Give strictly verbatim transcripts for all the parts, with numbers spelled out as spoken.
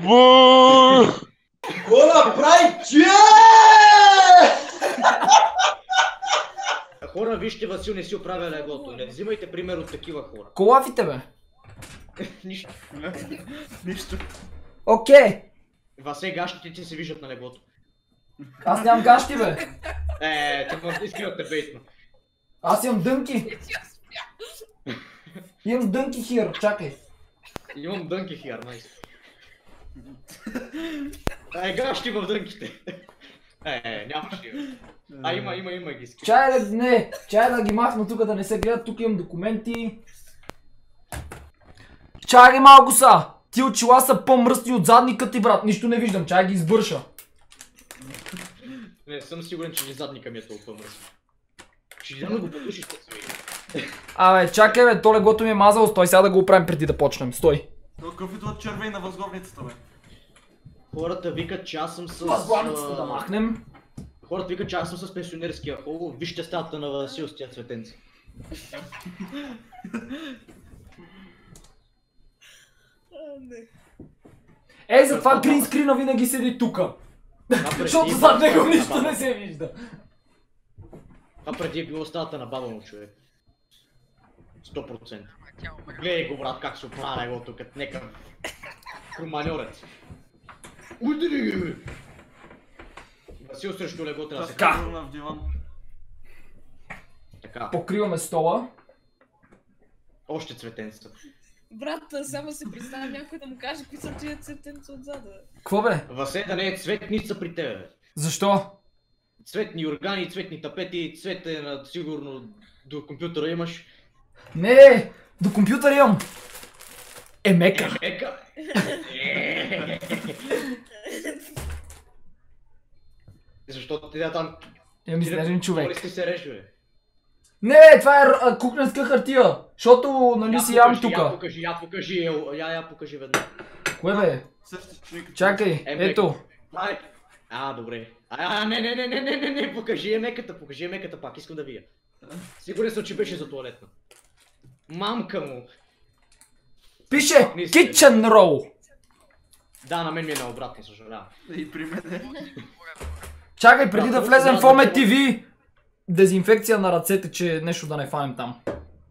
Какво направи, че? Хора, вижте, Васил не си оправя леглото. Не взимайте пример от такива хора. Колафите, бе? Нищо. Нищо. Окей. Васе, гащите ти се виждат на леглото. Аз нямам гащи, бе. Е, това иска да те бейтна. Аз имам дънки. Имам дънки хир, чакай. Имам дънки хир, найс. Е, гащи в дънките. Е, нямаш ли, бе. А, има, има, има ги. Чай да, не, чай да ги махна тук да не се гледат, тук имам документи. Чай ги малко са! Ти очила са по-мръсни от задника ти, брат, нищо не виждам, чай ги избърша. Не съм сигурен, че ни задника ми е толкова мръсно. Ще да го подушиш, като се види. Абе, чакай бе, то леглото ми е мазало, стой сега да го оправим преди да почнем, стой. Какъв идва червей на възглавницата, бе? Хората викат, че аз съм с... Възглавницата да махнем. Хората викат, че аз съм с пенсионерския хол. Вижте стата на Васил с тия цветенци. Ей, затова гринскрина винаги седи тука. Защото зад него нищо не се вижда. А преди е било стата на баба му, човек. сто процента. Гледай го, брат, как се оправя леглото, като некъв хроманьорец. Уйди бе! Васил срещу легло трябва да се Така. в диван. Така. Покриваме стола. Още цветенца. Брат, само си представя някой да му каже какви са тия цветенца отзада. Кво бе? Васе да не е цветница при тебе, бе. Защо? Цветни органи, цветни тапети, цвете на сигурно до компютъра имаш. Не, до компютър имам. Емека. Ека! Защото ти да там... Имам изнежен човек. Коли сте се режи, бе? Не, това е а, кухненска хартия. Защото, нали си ям покажи, тука. Я покажи, я покажи, я, я, я покажи веднага. Кое бе? Същия човек. Чакай, Е, ето. Ай. А, добре. А, а, не, не, не, не, не, не, не, покажи емеката, покажи емеката пак, искам да видя. Сигурен съм, че беше за туалетна. Мамка му. Пише Kitchen Roll. Да, на мен ми е наобратно, съжалявам. И при мен. Чакай, преди да Да, влезем да, в Оме да. ти ви. Дезинфекция на ръцете, че нещо да не фанем там.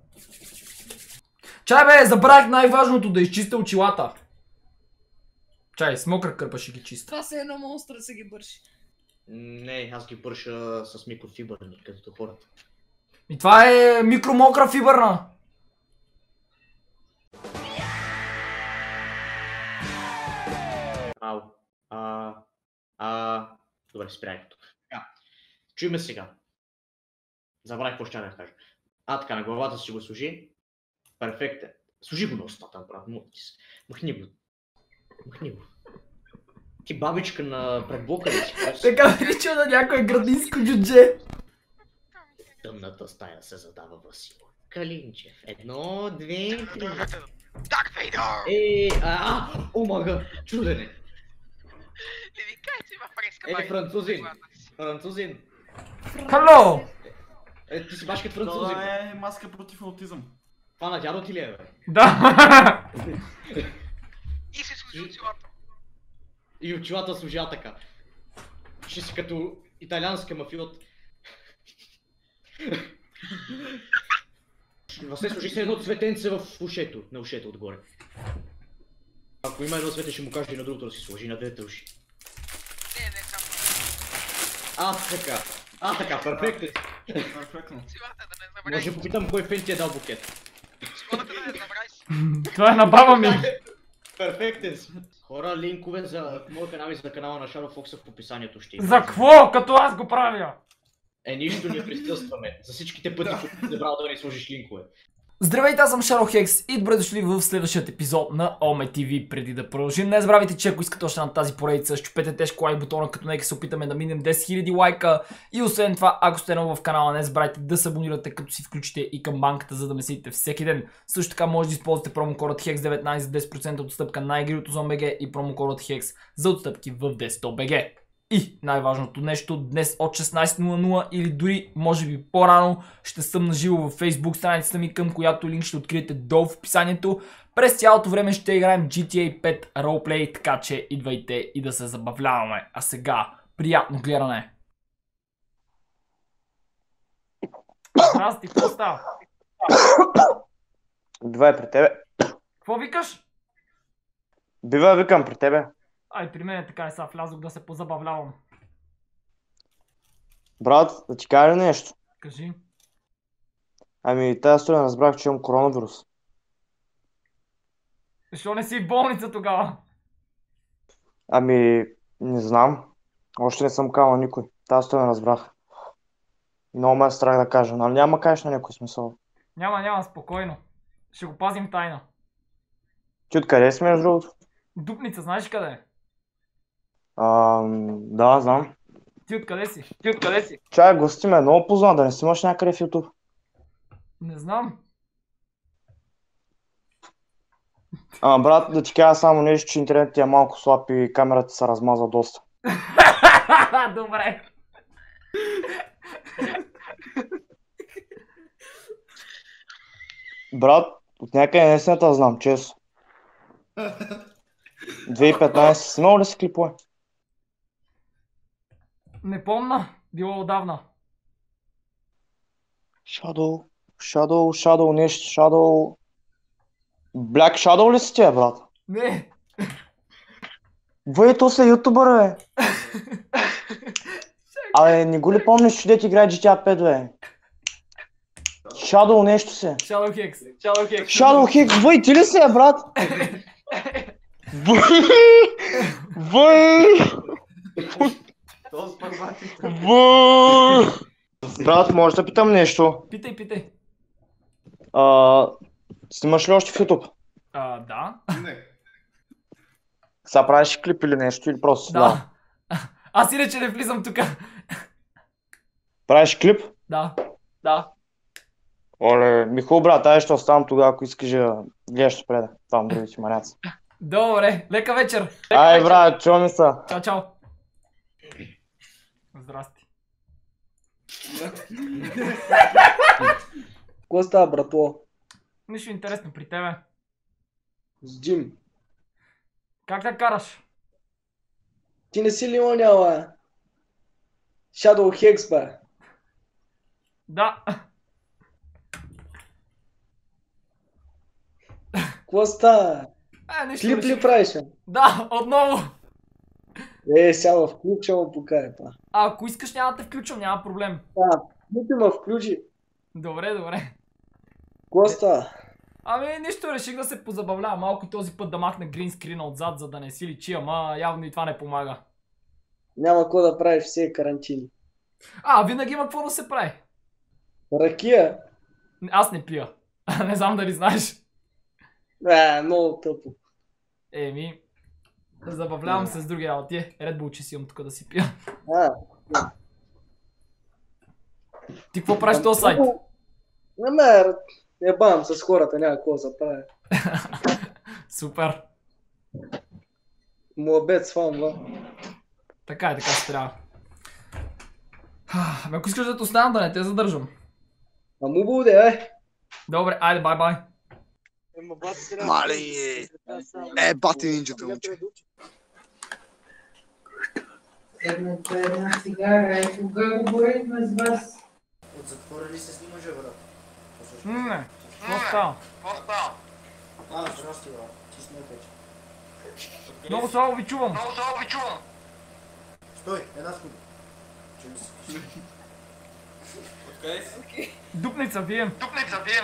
Чай бе, забравих най-важното, да изчистя очилата. Чай, с мокра кърпа ще ги чиста. Това се едно монстра да се ги бърши. Не, аз ги бърша с микрофибърни, като хората. И това е микромокра фибърна. Ау. А, а, добре, спрях тук. Така. Чуй ме сега. Забравих какво ще да кажа. А, така, на главата си го служи. Перфектен. Служи го на устата, брат. Мути се. Махни го. Махни го. Ти бабичка на предблока ли си? Така прича на някое градинско джудже. Тъмната стая се задава Васил. Калинчев. Едно, две, три. Dark Vader! Е, а, омага, чудене. Не ви кажа, че има фреска, Е, бай. французин. Французин. Хало! Е, ти си баш като французин. Това е маска против аутизъм. Това на дядо ти ли е, бе? Да. И си служи очилата. И очилата служа така. Ще си като италианска мафиот. Васе, служи се едно цветенце в ушето, на ушето отгоре. Ако има едно цвете, ще му кажа и на другото да си сложи на двете уши. Не, не, само А, така. А, така, перфектно. Перфектно. очилата да не забравиш. Може да попитам кой фен ти е дал букет. Очилата да не забравиш. Това е на баба ми. Перфектен си. Хора, линкове за моя канал и за канала на Shadow Fox в описанието ще има. За какво? Като аз го правя. Е, нищо не присъстваме. За всичките пъти, които си забрал да не сложиш линкове. Здравейте, аз съм Shadowhex и добре дошли в следващият епизод на Оме ти ви. Преди да продължим, не забравяйте, че ако искате още на тази поредица, щупете тежко лайк бутона, като нека се опитаме да минем десет хиляди лайка. И освен това, ако сте ново в канала, не забравяйте да се абонирате, като си включите и камбанката, за да ме следите всеки ден. Също така може да използвате промокодът хекс деветнайсет за десет процента отстъпка на игри от Озон точка би джи и промокодът хекс за отстъпки в десет точка би джи. И най-важното нещо, днес от шестнайсет нула нула или дори може би по-рано ще съм наживо във Facebook страницата ми, към която линк ще откриете долу в описанието. През цялото време ще играем джи ти ей пет Roleplay, така че идвайте и да се забавляваме. А сега, приятно гледане! Здрасти, какво става? Бивай при тебе. Какво викаш? Бивай, викам при тебе. Ай, при мен е така и сега влязох да се позабавлявам. Брат, да ти кажа ли нещо? Кажи. Ами, тази сутрин разбрах, че имам коронавирус. Защо не си в болница тогава? Ами, не знам. Още не съм казал на никой. Тази сутрин разбрах. Много ме е страх да кажа, но няма кажеш на някой смисъл. Няма, няма, спокойно. Ще го пазим тайна. Ти откъде си, между другото? Дупница, знаеш къде е? Ам, да, знам. Ти откъде си? Ти откъде си? Чай, гости ме е много познат, да не си имаш някъде в YouTube. Не знам. Ама, брат, да ти кажа само нещо, че интернет ти е малко слаб и камерата се размаза доста. Добре. Брат, от някъде наистина те знам, честно. две хиляди и петнайсета си много ли си клипове? Не помна. Било отдавна. Shadow, Shadow, Shadow, нещо, Shadow... Black Shadow ли си тия, брат? Не. Въй, то са ютубър, бе. Абе, не го ли помниш, че дете играе джи ти ей пет, бе? Shadow нещо се. Shadow Hex. Shadow Hex. Shadow Hex, въй, ти ли си, бе, брат? Въй! Въй! Въй! Брат, може да питам нещо? Питай, питай. А, снимаш ли още в YouTube? А, да. Не. Сега правиш клип или нещо, или просто Да. Аз иначе не влизам тук. Правиш клип? Да. Да. Оле, ми хубаво, брат, ай ще оставам тогава, ако искаш да гледаш преда. Там другите маняци. Добре. Лека вечер. Ай, брат, чо ми са? Чао, чао. Здрасти. Какво става, братло? Нищо интересно при тебе. С Джим. Как да караш? Ти не си ли оня, бе? Shadow Hex, бе. Да. Какво става? Е, нищо Клип реших. ли правиш, бе? Да, отново. Е, сега ме включа, ме покай, па. А, ако искаш няма да те включвам, няма проблем. А, клипи ме включи. Добре, добре. Какво става? Ами нищо, реших да се позабавлявам малко и този път да махна гринскрина отзад, за да не си личи, ама явно и това не помага. Няма какво да правиш, все е карантини. А, винаги има какво да се прави. Ракия? Аз не пия. Не знам дали знаеш. Е, много тъпо. Еми, забавлявам се с други работи. Red Bull, че си имам тук да си пия. А, Ти какво правиш този сайт? Не ме, ебавам с хората, няма какво да правя. Супер. Млабец фан, ба. Така е, така се трябва. Ами ако искаш да те оставам, да не те задържам. А му буде, е. Добре, айде, бай бай. Мали, е, бати нинджата, момче. Седната една цигара, е кога говорихме с вас? От затвора ли се снимаш, брат? Не, какво става? Какво става? А, здрасти, брат. Ти сме вече. Много слабо ви чувам. Много слабо ви чувам. Стой, една секунда. Чуй се. Откъде си? Дупница, вием. Дупница, вие.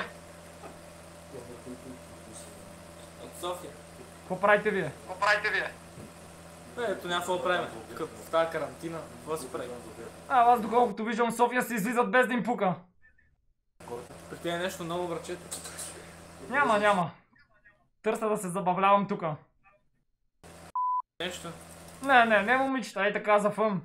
От София. Какво правите вие? Какво правите вие? Е, ето няма какво правим. Тук в тази карантина. Какво си правим? А, аз доколкото виждам София се излизат без да им пука. При тебе нещо ново, брачето. Няма, няма. Търся да се забавлявам тука. Нещо. Не, не, не момичета, ей така за фън.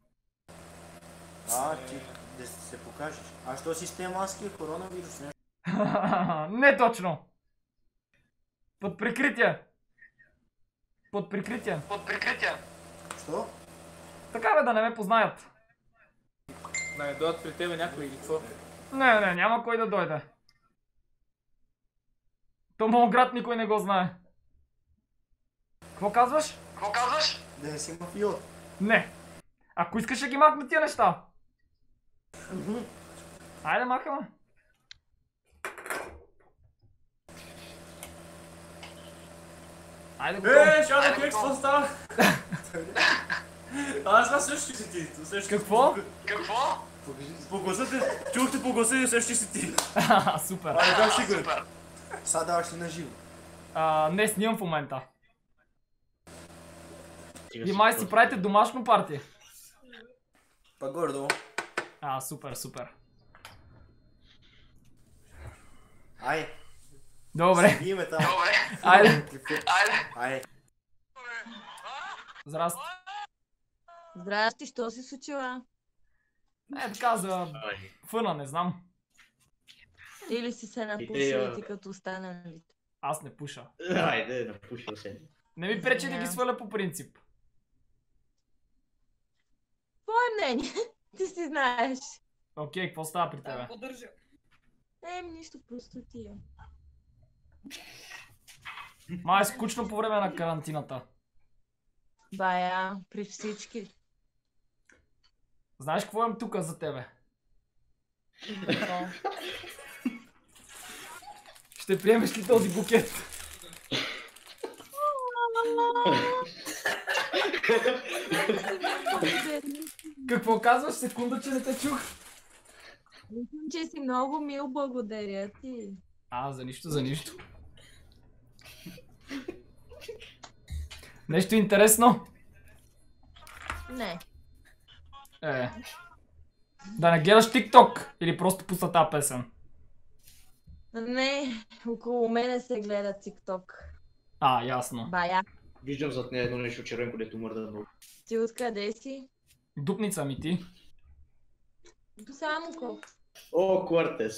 А, ти да се покажеш. А що си с те маски, коронавирус, не? Не точно. Под прикритие. Под прикритие. Под прикритие. Що? Така бе, да не ме познаят. Да не дойдат при тебе някой или какво? Не, не, няма кой да дойде. То моят град никой не го знае. Какво казваш? Какво казваш? Да не си мафиот. Не. Ако искаш ще ги махна тия неща. Айде махаме. Айде го. Е, Shadow Hex, какво става? Аз това също си ти. Също... Какво? Какво? По гласа те, чухте по гласа и също си ти. Супер. Айде, как ще го? Сега даваш ли на живо? А, не, снимам в момента. И май си правите домашно парти. Па гордо. А, супер, супер. Ай. Добре. Биеме там. Добре. Айде. Айде. Ай. Здрасти. Здрасти, що се случила? Е, така за фъна, не знам. Или си се напушил ти като останалите? Аз не пуша. Айде, напушил се. Не ми пречи да ги сваля по принцип. Твое мнение, ти си знаеш. Окей, какво става при тебе? Поддържа. Ем, нищо, просто тия. Май е скучно по време на карантината. Бая, при всички. Знаеш какво имам тука за тебе? Ще приемеш ли този букет? Какво казваш? Секунда, че не те чух. Мислям, че си много мил, благодаря ти. А, за нищо, за нищо. Нещо интересно? Не. Е. Да не гледаш TikTok или просто пусна тази песен? Не, около мене се гледа TikTok. А, ясно. Бая. Виждам зад нея едно нещо червенко, дето мърда много. Ти откъде си? Дупница ми ти. Само колко. О, Кортес.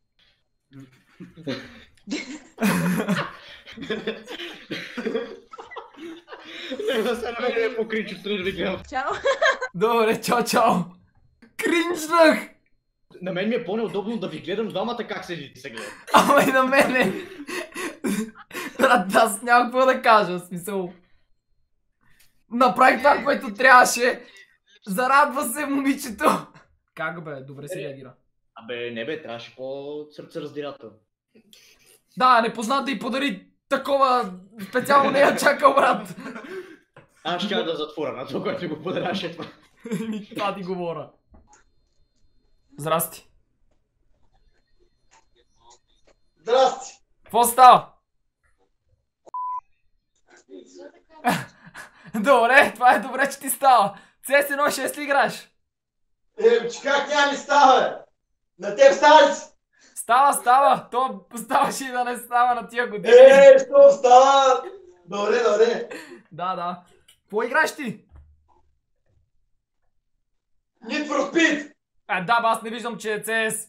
Не се намери по кринч отстрани да ви гледам. Чао. Добре, чао, чао. Кринжнах! На мен ми е по-неудобно да ви гледам двамата как седите се гледат. Ама и на мене. Брат, аз няма какво да кажа, в смисъл. Направих това, което трябваше. Зарадва се момичето. Как бе? Добре се реагира. Абе, не бе, трябваше по-сърцераздирателно. Да, непознат да й подари такова, специално не я чакал, брат. Аз ще да затворя на това, което го подаряше това. Това ти говоря. Здрасти. Здрасти. Какво става? Добре, това е добре, че ти става. Си ес едно шест ли играеш? Е, че как няма ми става, бе? На теб става ли си? Става, става. То ставаше и да не става на тия години. Е, що става? Добре, добре. Да, да. Какво играеш ти? Need for Speed. А, да, бе, аз не виждам, че е си ес.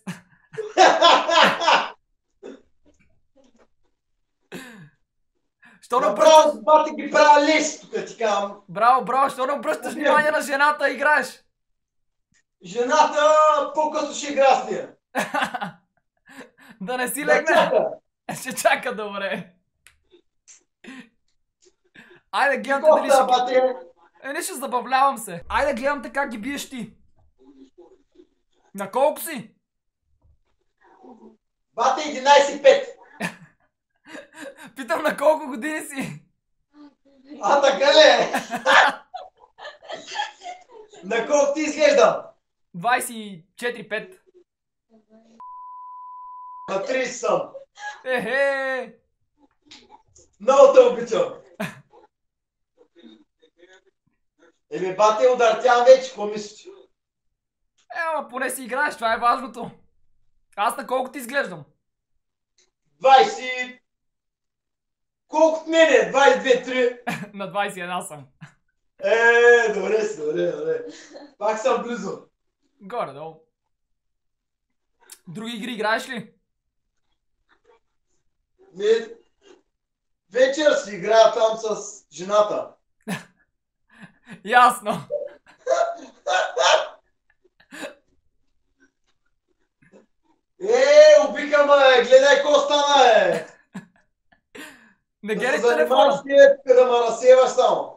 Що не обръщаш... Направо с бата ги правя лес, тук ти казвам. Браво, браво, що не обръщаш внимание на жената, играеш? Жената по-късно ще игра с нея. Да не си Да легне. чака. Ще чака, добре. Айде, гледам те Какво дали става, ще... бате? Е, не ще забавлявам се. Айде, гледам те как ги биеш ти. На колко си? Бате единайсет и пет. Питам на колко години си? А, така ли е? На колко ти изглеждам? двайсет и четири пет. На трийсет съм. Ехе! Много те обичам. Еми, бате, удартявам вече, какво мислиш? Е, ама поне си играеш, това е важното. Аз на колко ти изглеждам? двайсет... Колко в мене? двайсет и две три. На двайсет и едно съм. Е, добре си, добре, добре. Пак съм близо. Горе-долу. Други игри играеш ли? Ми... Вечер си играя там с жената. Ясно. Е, убиха ме! Гледай какво стана, е! Не Да гледай се занимаваш телефона. ти, е, тук да ме разсеваш само.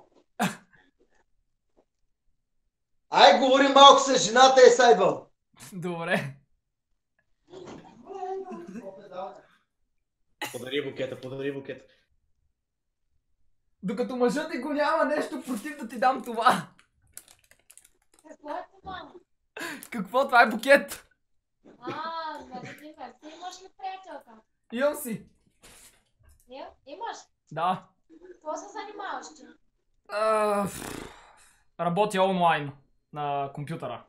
Ай, говори малко с жената и сайдвам. Добре. Подари букета, подари букета. Докато мъжът ти го няма нещо против да ти дам това. Какво е това? Какво? Това е букет. А, например, ти имаш ли приятелка? Имам си. Не? Имаш? Да. Какво се занимаваш ти? А, ф, работя онлайн на компютъра.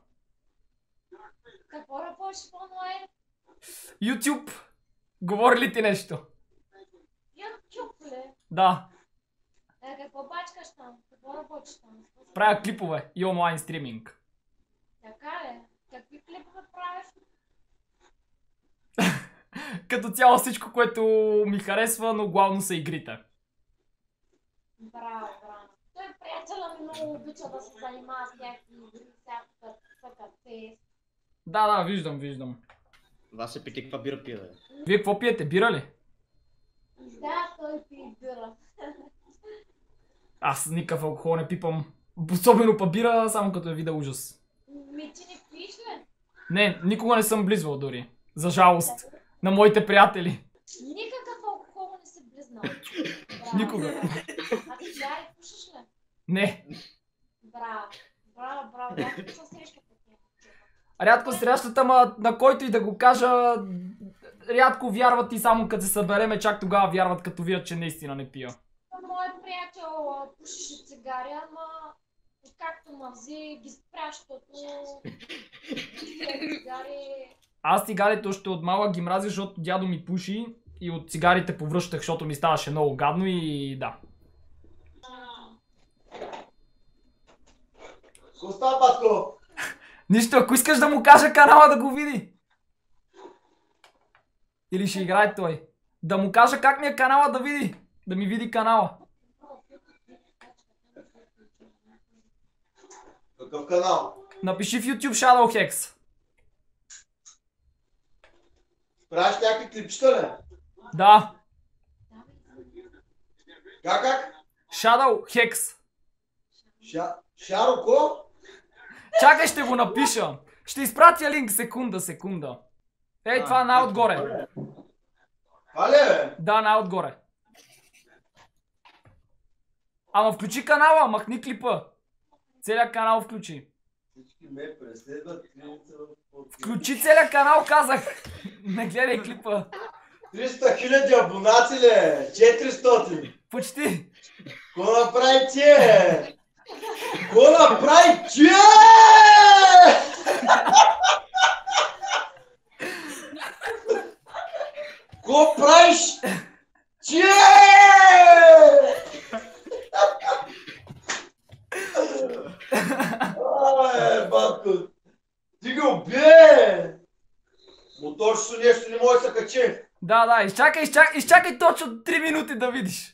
Какво работиш в онлайн? YouTube. Говори ли ти нещо? YouTube ли? Да. Е, какво бачкаш там? Какво работиш там? Правя клипове и онлайн стриминг. Така ли? Какви клипове правиш? Като цяло всичко, което ми харесва, но главно са игрите. Браво, браво. Той приятеля ми много обича да се занимава с някакви игри, всякакъв фейс. Да, да, виждам, виждам. Васе, пити каква бира пие, бе? Вие какво пиете? Бира ли? Да, той пие бира. Аз никакъв алкохол не пипам. Особено па бира, само като я видя ужас. Ми ти не пиеш ли? Не, никога не съм близвал дори. За жалост. На моите приятели. Никакъв алкохол не си близнал. Никога. А ти цигари пушиш ли? Не. Браво. Браво, браво. Рядко се среща по тема. Рядко срещат, ама на който и да го кажа, рядко вярват и само като се събереме, чак тогава вярват, като видят, че наистина не пия. Моят приятел а, пушеше цигари, ама както ма взе, ги спря, защото цигари... Аз цигарите още от малък ги мразя, защото дядо ми пуши и от цигарите повръщах, защото ми ставаше много гадно и да. Какво става, батко? Нищо, ако искаш да му кажа канала да го види. Или ще играе той. Да му кажа как ми е канала да види. Да ми види канала. Какъв канал? Напиши в YouTube ShadowHex. Правиш някакви клипчета, ли? Да. Как, как? ShadowHex. Ша... Шароко? Чакай, ще го напиша. Ще изпратя линк. Секунда, секунда. Ей, това най-отгоре. Това ли е? Да, най-отгоре. Ама включи канала, махни клипа. Целият канал включи. Всички ме преследват. Включи целият канал, казах. Не гледай клипа. триста хиляди абонати ли? четиристотин. Почти. Какво направи че? Какво направи че? Какво правиш? Че? Ай, батко. Ти го бе! Моторчето нещо не може да се качи. Да, да, изчакай, изчакай, изчакай точно три минути да видиш.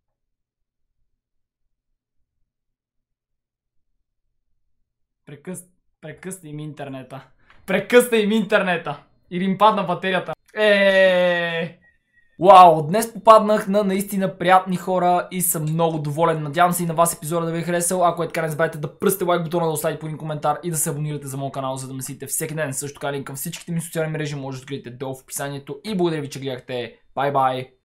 Прекъс... Прекъсна им интернета. Прекъсна им интернета. Или им падна батерията. Еее. Вау, днес попаднах на наистина приятни хора и съм много доволен. Надявам се и на вас епизода да ви е харесал. Ако е така, не забравяйте да пръсте лайк бутона, да оставите по един коментар и да се абонирате за моят канал, за да ме следите всеки ден. Също така линк към всичките ми социални мрежи може да откриете долу в описанието. И благодаря ви, че гледахте. Бай бай!